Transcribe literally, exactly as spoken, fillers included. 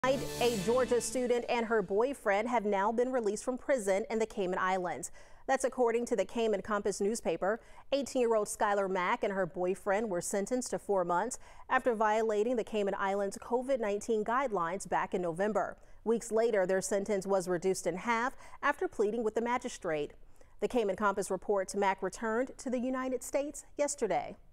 A Georgia student and her boyfriend have now been released from prison in the Cayman Islands. That's according to the Cayman Compass newspaper. eighteen-year-old Skylar Mack and her boyfriend were sentenced to four months after violating the Cayman Islands COVID nineteen guidelines back in November. Weeks later, their sentence was reduced in half after pleading with the magistrate. The Cayman Compass reports Mack returned to the United States yesterday.